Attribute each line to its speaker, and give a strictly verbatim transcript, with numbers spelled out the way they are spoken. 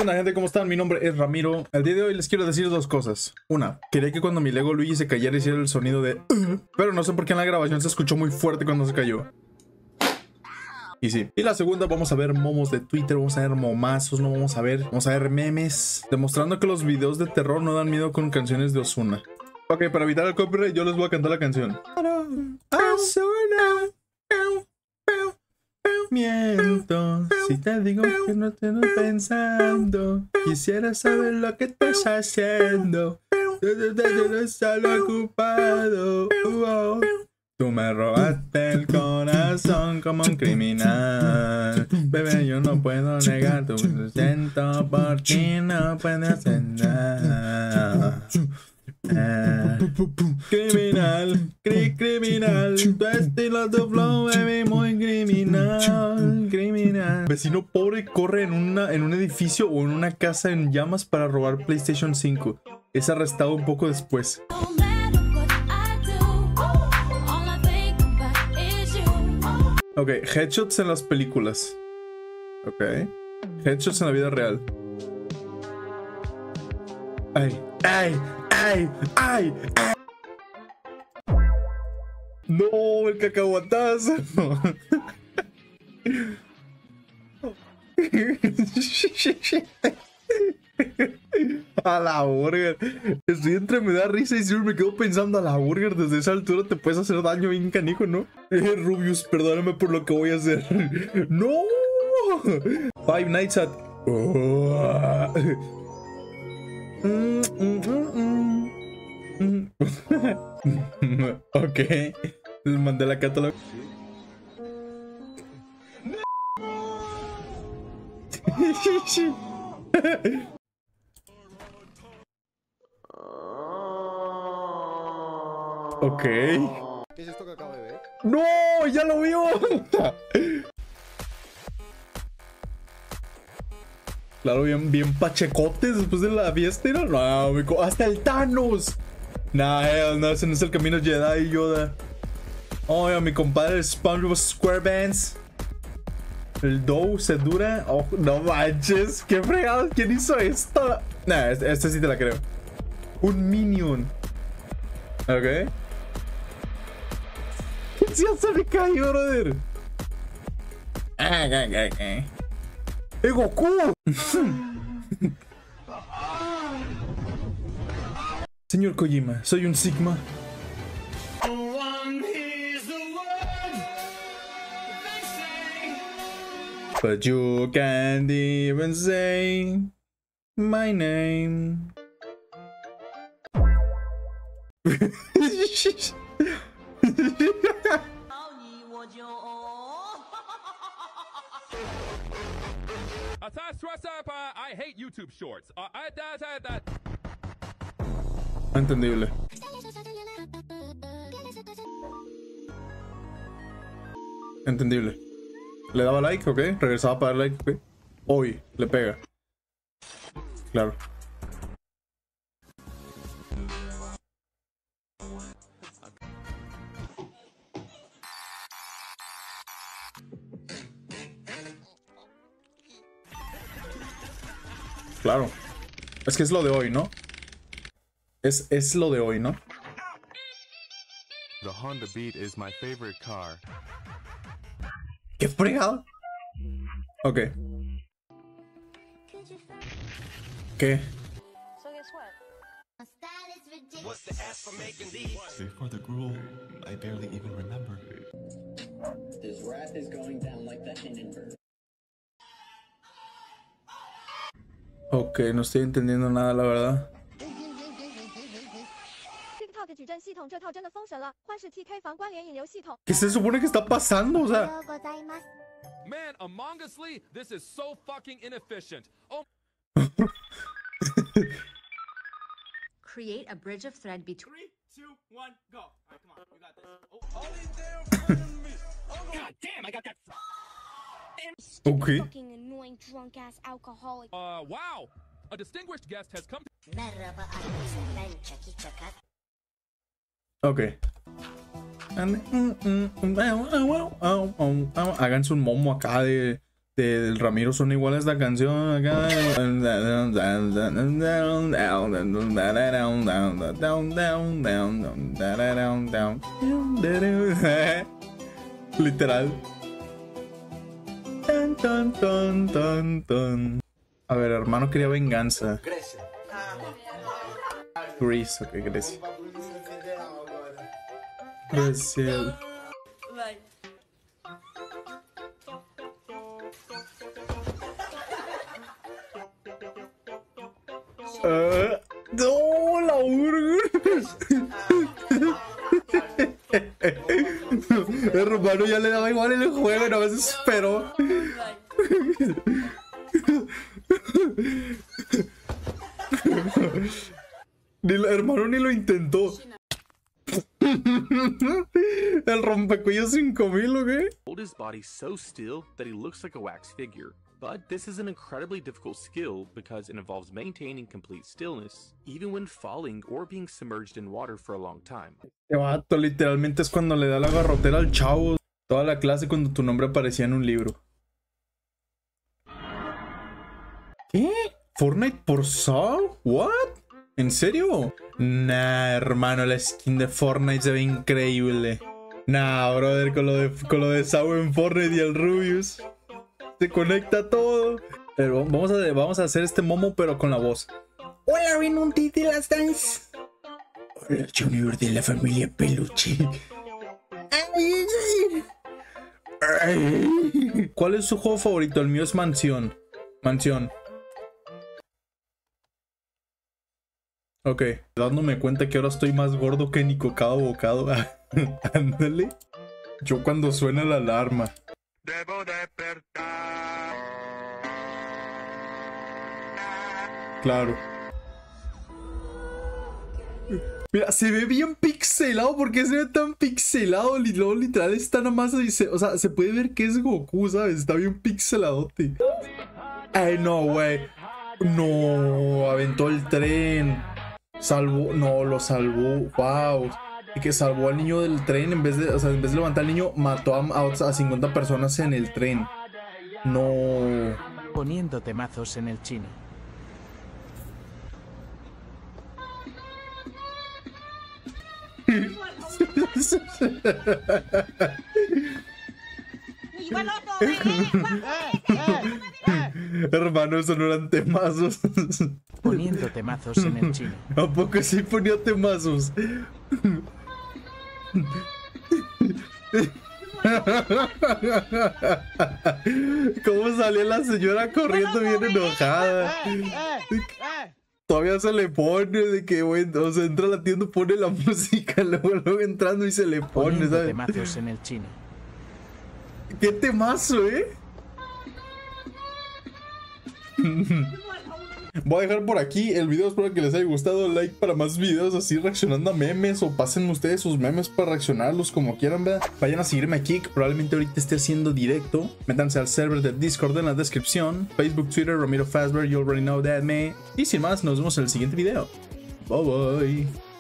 Speaker 1: ¿Qué onda, gente? ¿Cómo están? Mi nombre es Ramiro. El día de hoy les quiero decir dos cosas. Una, quería que cuando mi Lego Luigi se cayera hiciera el sonido de uh, pero no sé por qué en la grabación se escuchó muy fuerte cuando se cayó. Y sí. Y la segunda, vamos a ver momos de Twitter, vamos a ver momazos, no vamos a ver, vamos a ver memes, demostrando que los videos de terror no dan miedo con canciones de Ozuna. Ok, para evitar el copyright yo les voy a cantar la canción. Ozuna. Miento, si te digo que no te estoy pensando, quisiera saber lo que estás haciendo. Yo estoy ocupado. Oh. Tú me robaste el corazón como un criminal. Bebé, yo no puedo negar tu siento por ti, no puedo hacer nada. Ah, criminal, cri criminal, tu estilo, tu flow, baby, muy criminal, criminal. Vecino pobre corre en, una, en un edificio o en una casa en llamas para robar PlayStation cinco. Es arrestado un poco después. Ok, headshots en las películas. Ok, headshots en la vida real. Ay, ay, ay, ay, ay. No, el cacahuatazo. A la burger. Estoy entre me da risa y siempre me quedo pensando a la burger. Desde esa altura te puedes hacer daño bien canijo, ¿no? Eh, Rubius, perdóname por lo que voy a hacer. ¡No! Five Nights at... Oh. Mm, mm, mm, mm. Ok. Les mandé la catálogo. Ok.
Speaker 2: ¿Qué es esto que acabo de ver?
Speaker 1: ¡No! ¡Ya lo vio! Claro, bien, bien pachecotes después de la fiesta. No, me hasta el Thanos. Nah, hell no, ese no es el camino Jedi, Yoda. Oh, mi compadre el SpongeBob SquarePants. El Dough se dura. Oh, no manches. Qué fregado. ¿Quién hizo esto? Nah, este, este sí te la creo. Un Minion. Ok. ¿Qué se me cayó, brother? Ah, ah, ah, ah. ¡Eh, Goku! Señor Kojima, soy un Sigma. But you can't even say my name.
Speaker 3: I hate YouTube shorts. Uh, I, that, that, that.
Speaker 1: Entendible. Entendible. Le daba like, ok. Regresaba para dar like, ok. Hoy le pega. Claro. Claro. Es que es lo de hoy, ¿no? Es, es lo de hoy, ¿no?
Speaker 4: The Honda Beat is my favorite car.
Speaker 1: ¿Qué fregado? Ok. ¿Qué?
Speaker 5: So guess what?
Speaker 6: What's the S for making these?
Speaker 7: Before the gruel, I barely even remember.
Speaker 8: His wrath is going down like the Hindenburg.
Speaker 1: Ok, no estoy entendiendo nada, la verdad. ¿Qué se supone que está pasando? O sea...
Speaker 3: Man, Among Us Lee, this is so fucking inefficient. Oh.
Speaker 5: Create a bridge of thread between.
Speaker 6: Three, two, one, go. All right, come on, you got this. Oh, all these damn friends me. Oh, God damn, I got that.
Speaker 1: Okay.
Speaker 9: Fucking annoying drunk ass alcoholic.
Speaker 3: Uh, wow. A distinguished guest has come to...
Speaker 1: Ok. Háganse un momo acá de, del Ramiro suena igual a esta canción acá. Literal. Tan, tan, tan, tan, tan. A ver, hermano quería venganza. Greece, ok, Grecia. Grecia. Uh, no, la urga. Hermano ya le daba igual en el juego, no se esperó. Ni lo, hermano ni lo intentó. El rompecuellos cinco mil, ¿o qué?
Speaker 10: Hold his body so still that he looks like a wax figure. But this is an incredibly difficult skill because it involves maintaining complete stillness, even when falling or being submerged in water for a long time.
Speaker 1: Este vato literalmente es cuando le da la garrotera al chavo. Toda la clase cuando tu nombre aparecía en un libro. ¿Qué? ¿Fortnite por Saw? ¿What? ¿En serio? Nah, hermano, la skin de Fortnite se ve increíble. Nah, brother, con lo de, con lo de Saw en Fortnite y el Rubius. Se conecta todo. Pero vamos a, vamos a hacer este momo, pero con la voz. Hola, Renunti de las Dance. Hola, Junior de la familia Peluche. Ay, ay, ay. ¿Cuál es su juego favorito? El mío es Mansión. Mansión. Ok, dándome cuenta que ahora estoy más gordo que Nico cada bocado. Ándale. Yo cuando suena la alarma. Debo despertar. Claro. Mira, se ve bien pixelado. ¿Por qué se ve tan pixelado? Luego literal está nada más. O sea, se puede ver que es Goku, ¿sabes? Está bien pixeladote. Ay, no, güey. No, aventó el tren. Salvó, no, lo salvó. Wow. Y que salvó al niño del tren. En vez de, o sea, en vez de levantar al niño, mató a, a, a cincuenta personas en el tren. No.
Speaker 11: Poniendo temazos en el chino.
Speaker 1: Hermano, eso no eran temazos.
Speaker 11: Poniendo temazos en el chino.
Speaker 1: ¿A poco sí ponía temazos? ¿Cómo salió la señora corriendo bien enojada? Todavía se le pone de que, bueno, o sea, entra a la tienda, pone la música, luego, luego entrando y se le pone,
Speaker 11: Poniendo
Speaker 1: ¿sabes?
Speaker 11: temazos en el chino.
Speaker 1: ¡Qué temazo, eh! Voy a dejar por aquí el video, espero que les haya gustado. Like para más videos así reaccionando a memes, o pasen ustedes sus memes para reaccionarlos como quieran, ¿verdad? Vayan a seguirme aquí, que probablemente ahorita esté haciendo directo. Métanse al server de Discord en la descripción. Facebook, Twitter, Ramiro Fazbear, you already know that, me. Y sin más, nos vemos en el siguiente video. Bye bye.